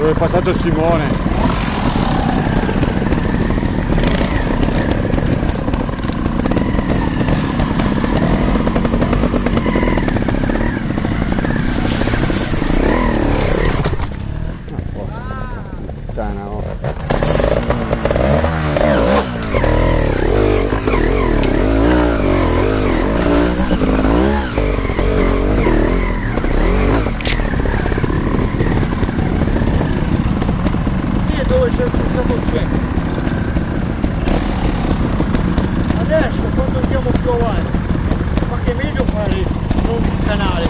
dove è passato Simone. Puttana, oh. Dove c'è questo concetto? Adesso quando andiamo più avanti, qualche video fare un canale.